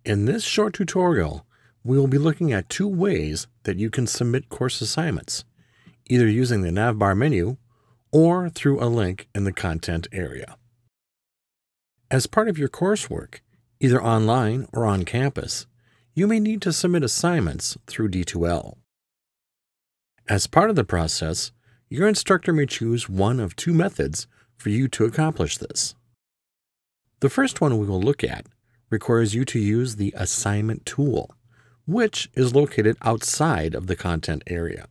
In this short tutorial, we will be looking at two ways that you can submit course assignments, either using the navbar menu or through a link in the content area. As part of your coursework, either online or on campus, you may need to submit assignments through D2L. As part of the process, your instructor may choose one of two methods for you to accomplish this. The first one we will look at requires you to use the assignment tool, which is located outside of the content area.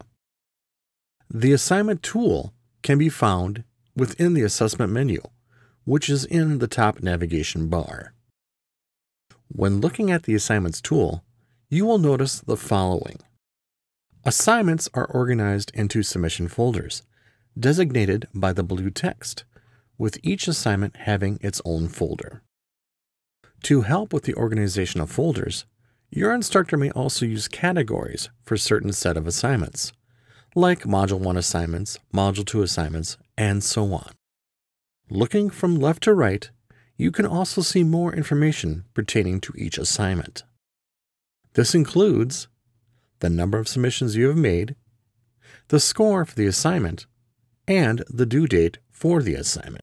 The assignment tool can be found within the assessment menu, which is in the top navigation bar. When looking at the assignments tool, you will notice the following. Assignments are organized into submission folders, designated by the blue text, with each assignment having its own folder. To help with the organization of folders, your instructor may also use categories for certain set of assignments, like Module 1 assignments, Module 2 assignments, and so on. Looking from left to right, you can also see more information pertaining to each assignment. This includes the number of submissions you have made, the score for the assignment, and the due date for the assignment.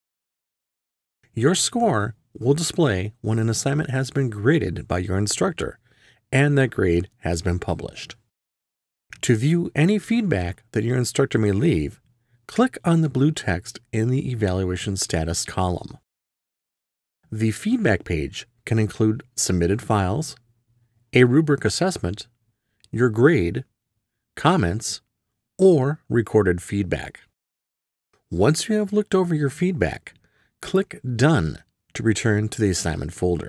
Your score will display when an assignment has been graded by your instructor and that grade has been published. To view any feedback that your instructor may leave, click on the blue text in the Evaluation Status column. The feedback page can include submitted files, a rubric assessment, your grade, comments, or recorded feedback. Once you have looked over your feedback, click Done to return to the assignment folder.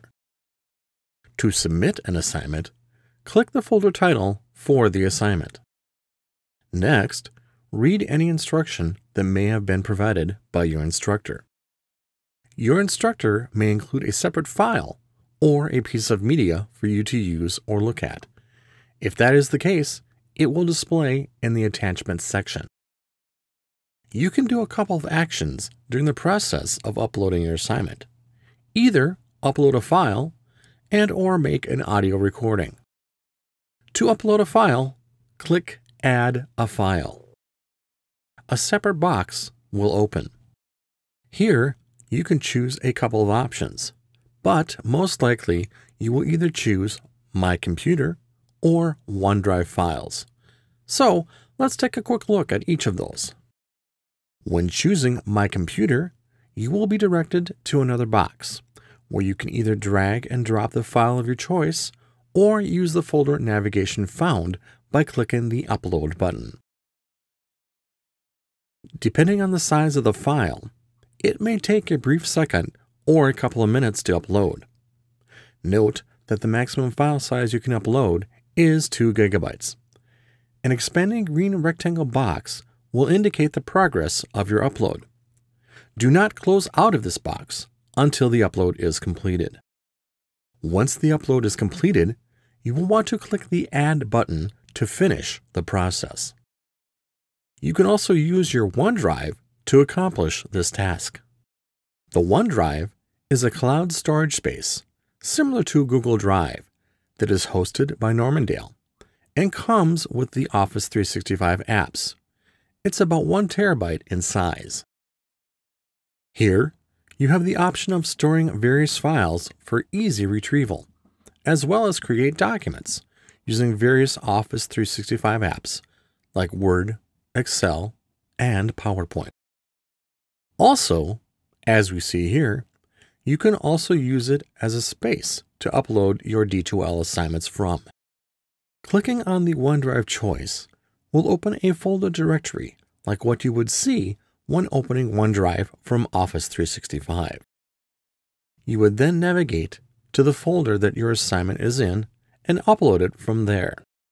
To submit an assignment, click the folder title for the assignment. Next, read any instruction that may have been provided by your instructor. Your instructor may include a separate file or a piece of media for you to use or look at. If that is the case, it will display in the Attachments section. You can do a couple of actions during the process of uploading your assignment. Either upload a file and/or make an audio recording. To upload a file, click Add a File. A separate box will open. Here, you can choose a couple of options, but most likely you will either choose My Computer or OneDrive files. So let's take a quick look at each of those. When choosing My Computer, you will be directed to another box where you can either drag and drop the file of your choice or use the folder navigation found by clicking the Upload button. Depending on the size of the file, it may take a brief second or a couple of minutes to upload. Note that the maximum file size you can upload is 2 GB. An expanding green rectangle box will indicate the progress of your upload. Do not close out of this box until the upload is completed. Once the upload is completed, you will want to click the Add button to finish the process. You can also use your OneDrive to accomplish this task. The OneDrive is a cloud storage space similar to Google Drive that is hosted by Normandale and comes with the Office 365 apps. It's about 1 terabyte in size. Here, you have the option of storing various files for easy retrieval, as well as create documents using various Office 365 apps like Word, Excel, and PowerPoint. Also, as we see here, you can also use it as a space to upload your D2L assignments from. Clicking on the OneDrive choice will open a folder directory like what you would see when opening OneDrive from Office 365. You would then navigate to the folder that your assignment is in and upload it from there.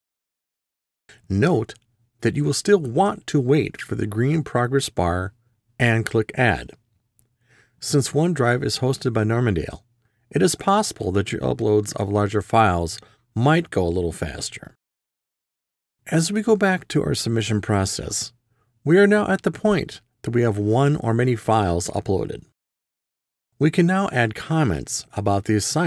Note that you will still want to wait for the green progress bar and click Add. Since OneDrive is hosted by Normandale, it is possible that your uploads of larger files might go a little faster. As we go back to our submission process, we are now at the point that we have one or many files uploaded. We can now add comments about the assignment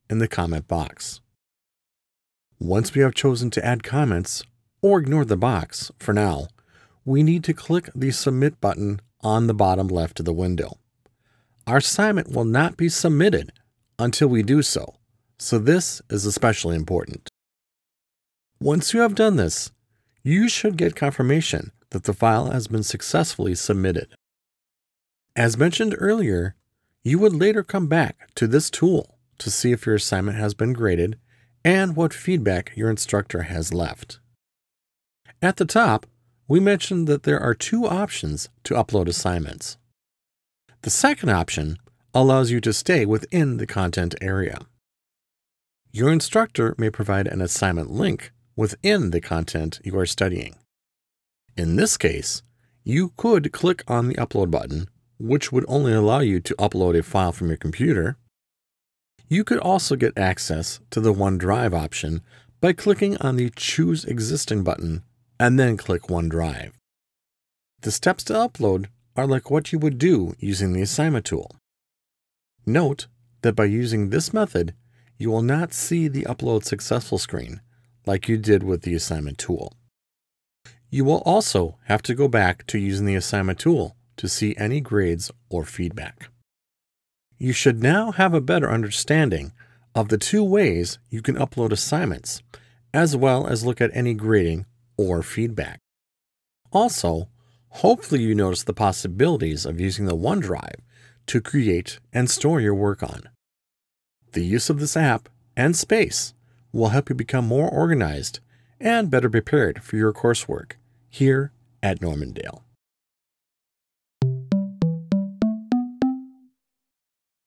in the comment box. Once we have chosen to add comments, or ignore the box for now, we need to click the Submit button on the bottom left of the window. Our assignment will not be submitted until we do so, so this is especially important. Once you have done this, you should get confirmation that the file has been successfully submitted. As mentioned earlier, you would later come back to this tool to see if your assignment has been graded and what feedback your instructor has left. At the top, we mentioned that there are two options to upload assignments. The second option allows you to stay within the content area. Your instructor may provide an assignment link within the content you are studying. In this case, you could click on the Upload button, which would only allow you to upload a file from your computer. You could also get access to the OneDrive option by clicking on the Choose Existing button and then click OneDrive. The steps to upload are like what you would do using the assignment tool. Note that by using this method, you will not see the Upload Successful screen like you did with the assignment tool. You will also have to go back to using the assignment tool to see any grades or feedback. You should now have a better understanding of the two ways you can upload assignments, as well as look at any grading or feedback. Also, hopefully you notice the possibilities of using the OneDrive to create and store your work on. The use of this app and space will help you become more organized and better prepared for your coursework here at Normandale.